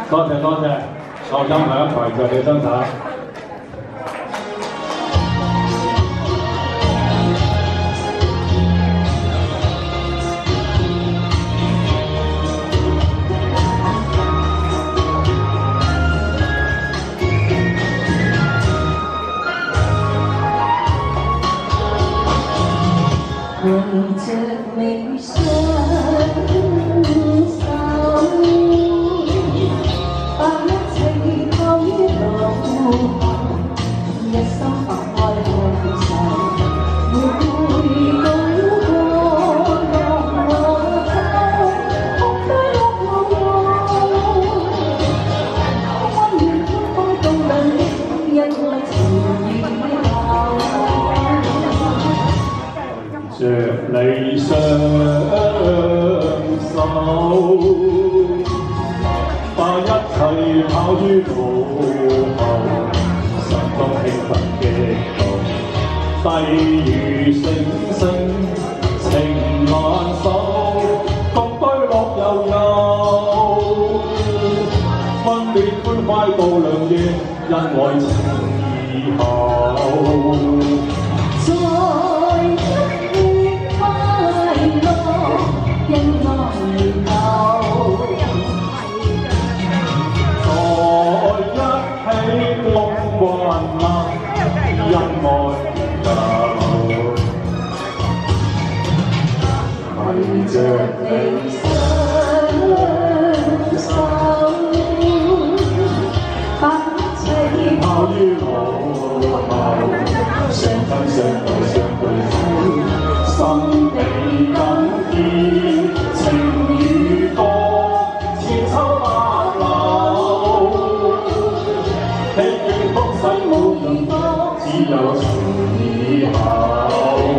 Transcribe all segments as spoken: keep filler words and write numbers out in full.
多謝多謝，收音響台就你生產。 為着你雙手，把一切拋於腦後，一心放開享受，每個過落我走，空虛落路悠，溫暖歡歡動量的因愛情與着你雙手，把一切拋於腦後，心中興奮激動，低如星星，情難守，共對樂悠悠，溫暖歡快度量夜，因愛情而後。因愛流，在一起共患難，因愛流，為着你雙手，把一切拋於腦後，相親相愛相對手，心地感意。情與歌，千秋百流，喜悅風勢無言多，只有情以後。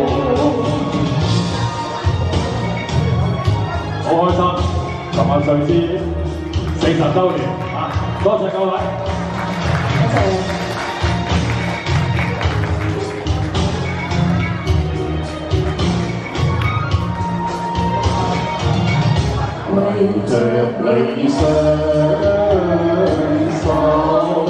好開心，琴晚上次四十週年啊！多謝各位，多謝。為着你雙手，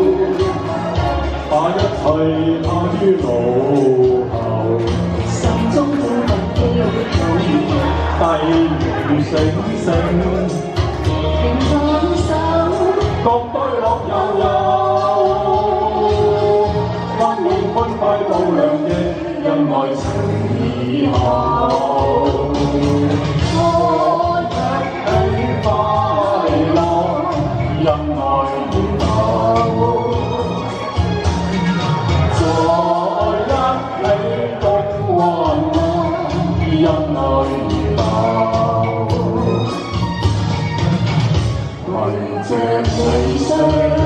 把一切拋於腦後，心中興奮激動，低如星星，情難守，共對樂悠悠，溫暖歡快度量夜，因愛情以後。因愛而流，在一起共患難，因愛而流，為着你雙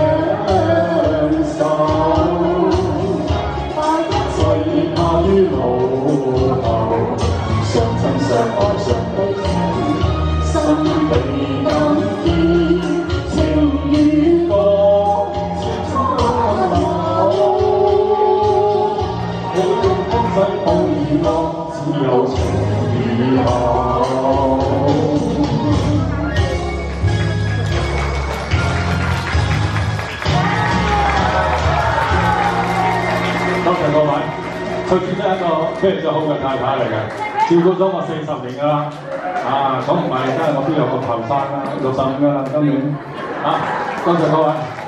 手，把一切拋於腦後，相親相愛相對手，心地感意。與歌，千秋百流，喜悅風勢抱而落，只有情以後。多謝各位，佢真係一個非常之好嘅太太嚟嘅，照顧咗我四十年㗎啦。啊，咁唔係真係我邊有咁後生啦，六十五㗎啦，今年。啊，多謝各位。